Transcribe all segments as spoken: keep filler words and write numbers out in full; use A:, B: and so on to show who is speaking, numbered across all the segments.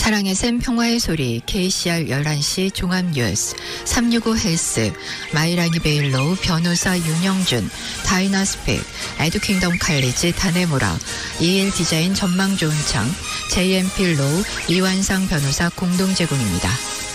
A: 사랑의 샘 평화의 소리 케이씨알 열한 시 종합뉴스 삼육오 헬스 마이라니 베일로우 변호사 윤영준 다이나스픽 에듀킹덤 칼리지 다네모라 이일 디자인 전망 좋은 창 제이엠피 로우 이완상 변호사 공동 제공입니다.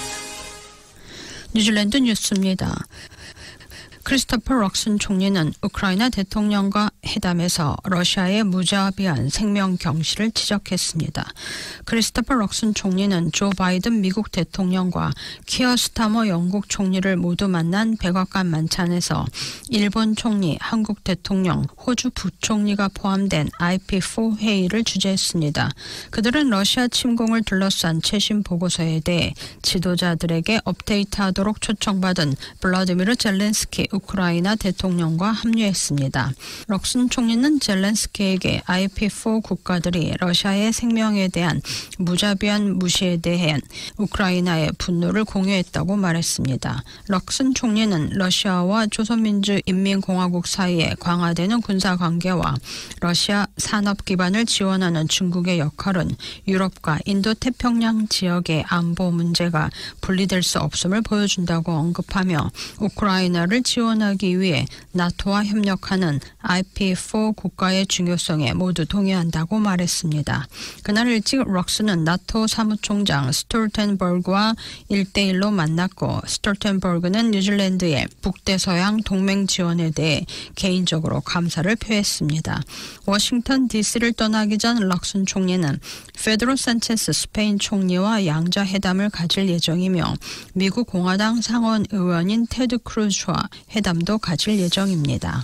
B: 뉴질랜드 뉴스입니다. 크리스토퍼 럭슨 총리는 우크라이나 대통령과 회담에서 러시아의 무자비한 생명 경시를 지적했습니다. 크리스토퍼 럭슨 총리는 조 바이든 미국 대통령과 키어 스타머 영국 총리를 모두 만난 백악관 만찬에서 일본 총리, 한국 대통령, 호주 부총리가 포함된 아이피 사 회의를 주재했습니다. 그들은 러시아 침공을 둘러싼 최신 보고서에 대해 지도자들에게 업데이트하도록 초청받은 블라디미르 젤렌스키 우크라이나 대통령과 합류했습니다. 럭슨 총리는 젤렌스키에게 아이피 사 국가들이 러시아의 생명에 대한 무자비한 무시에 대한 우크라이나의 분노를 공유했다고 말했습니다. 럭슨 총리는 러시아와 조선민주인민공화국 사이에 강화되는 군사관계와 러시아 산업 기반을 지원하는 중국의 역할은 유럽과 인도태평양 지역의 안보 문제가 분리될 수 없음을 보여준다고 언급하며 우크라이나를 지원하기 위해 나토와 협력하는 아이피 사 국가의 중요성에 모두 동의한다고 말했습니다. 그날 일찍 럭스는 나토 사무총장 스톨텐버그와 일 대일로 만났고 스톨텐버그는 뉴질랜드의 북대서양 동맹 지원에 대해 개인적으로 감사를 표했습니다. 워싱턴 디씨를 떠나기 전 럭슨 총리는 페드로 산체스 스페인 총리와 양자 회담을 가질 예정이며 미국 공화당 상원 의원인 테드 크루즈와 회담도 가질 예정입니다.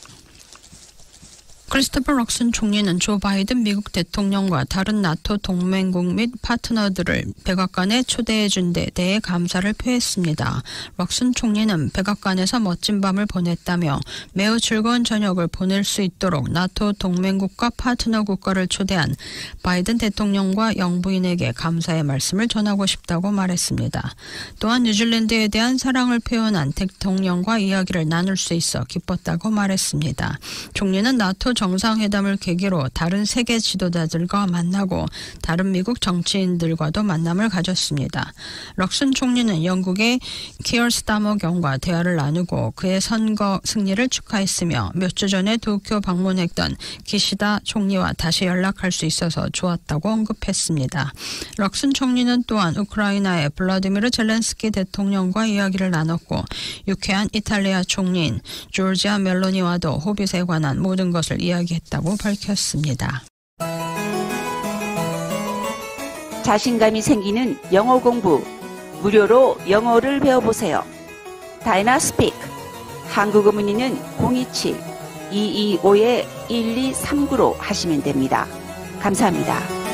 B: 크리스토퍼 럭슨 총리는 조 바이든 미국 대통령과 다른 나토 동맹국 및 파트너들을 백악관에 초대해준 데 대해 감사를 표했습니다. 럭슨 총리는 백악관에서 멋진 밤을 보냈다며 매우 즐거운 저녁을 보낼 수 있도록 나토 동맹국과 파트너 국가를 초대한 바이든 대통령과 영부인에게 감사의 말씀을 전하고 싶다고 말했습니다. 또한 뉴질랜드에 대한 사랑을 표현한 대통령과 이야기를 나눌 수 있어 기뻤다고 말했습니다. 총리는 나토 정상회담을 계기로 다른 세계 지도자들과 만나고 다른 미국 정치인들과도 만남을 가졌습니다. 럭슨 총리는 영국의 키어 스타머 경과 대화를 나누고 그의 선거 승리를 축하했으며 몇 주 전에 도쿄 방문했던 기시다 총리와 다시 연락할 수 있어서 좋았다고 언급했습니다. 럭슨 총리는 또한 우크라이나의 블라디미르 젤렌스키 대통령과 이야기를 나눴고 유쾌한 이탈리아 총리인 조르지아 멜로니와도 호빗에 관한 모든 것을 이야기했다고 밝혔습니다.
C: 자신감이 생기는 영어 공부, 무료로 영어를 배워보세요. 다이나스픽, 한국어 문의는 공이칠 이이오 일이삼구로 하시면 됩니다. 감사합니다.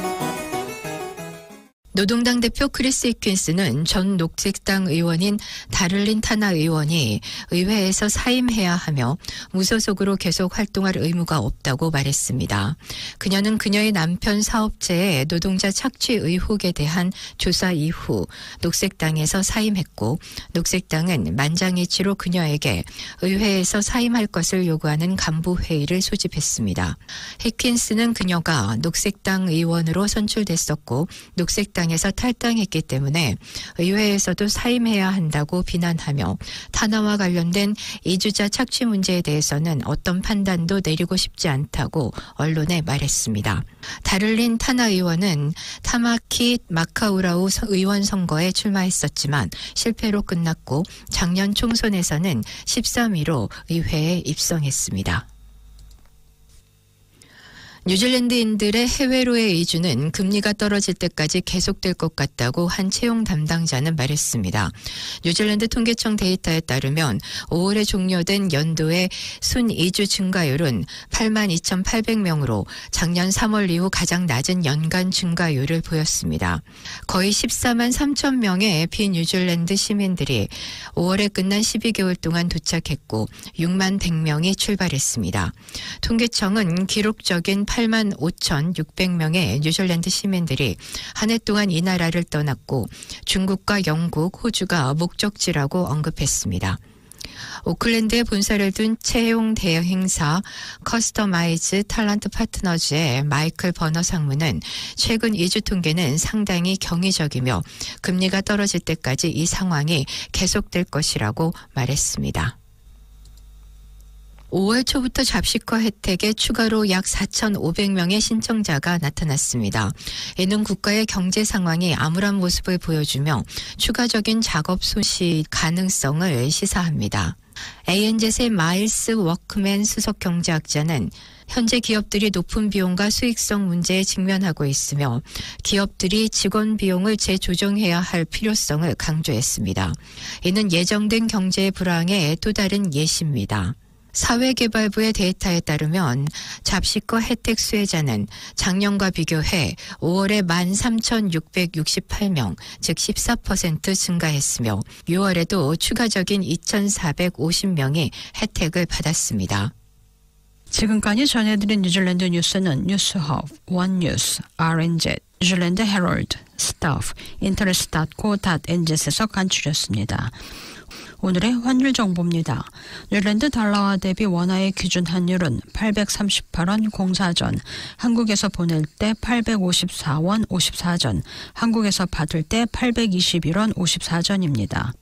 A: 노동당 대표 크리스 히킨스는 전 녹색당 의원인 다를린 타나 의원이 의회에서 사임해야 하며 무소속으로 계속 활동할 의무가 없다고 말했습니다. 그녀는 그녀의 남편 사업체의 노동자 착취 의혹에 대한 조사 이후 녹색당에서 사임했고 녹색당은 만장일치로 그녀에게 의회에서 사임할 것을 요구하는 간부회의를 소집했습니다. 히킨스는 그녀가 녹색당 의원으로 선출됐었고 녹색당 에서 탈당했기 때문에 의회에서도 사임해야 한다고 비난하며 타나와 관련된 이주자 착취 문제에 대해서는 어떤 판단도 내리고 싶지 않다고 언론에 말했습니다. 다를린 타나 의원은 타마키 마카우라우 의원 선거에 출마했었지만 실패로 끝났고 작년 총선에서는 십삼 위로 의회에 입성했습니다. 뉴질랜드인들의 해외로의 이주는 금리가 떨어질 때까지 계속될 것 같다고 한 채용 담당자는 말했습니다. 뉴질랜드 통계청 데이터에 따르면 오월에 종료된 연도의 순이주 증가율은 팔만 이천팔백 명으로 작년 삼월 이후 가장 낮은 연간 증가율을 보였습니다. 거의 십사만 삼천 명의 비뉴질랜드 시민들이 오월에 끝난 십이 개월 동안 도착했고 육만 백 명이 출발했습니다. 통계청은 기록적인 팔만 오천육백 명의 뉴질랜드 시민들이 한 해 동안 이 나라를 떠났고 중국과 영국, 호주가 목적지라고 언급했습니다. 오클랜드에 본사를 둔 채용 대여 행사 커스터마이즈 탤런트 파트너즈의 마이클 버너 상무는 최근 이 주 통계는 상당히 경이적이며 금리가 떨어질 때까지 이 상황이 계속될 것이라고 말했습니다. 오월 초부터 잡식과 혜택에 추가로 약 사천오백 명의 신청자가 나타났습니다. 이는 국가의 경제 상황이 암울한 모습을 보여주며 추가적인 작업 소시 가능성을 시사합니다. 에이엔젯의 마일스 워크맨 수석 경제학자는 현재 기업들이 높은 비용과 수익성 문제에 직면하고 있으며 기업들이 직원 비용을 재조정해야 할 필요성을 강조했습니다. 이는 예정된 경제의 불황의 또 다른 예시입니다. 사회개발부의 데이터에 따르면 잡식과 혜택 수혜자는 작년과 비교해 오월에 만 삼천육백육십팔 명, 즉 십사 퍼센트 증가했으며 유월에도 추가적인 이천사백오십 명이 혜택을 받았습니다.
B: 지금까지 전해드린 뉴질랜드 뉴스는 뉴스허브, 원뉴스, 알엔젯, 뉴질랜드 헤럴드, 스타프, 인터레스트 닷코 닷엔젯에서 간추렸습니다. 오늘의 환율 정보입니다. 뉴질랜드 달러화 대비 원화의 기준 환율은 팔백삼십팔 원 공사 전, 한국에서 보낼 때 팔백오십사 원 오십사 전, 한국에서 받을 때 팔백이십일 원 오십사 전입니다.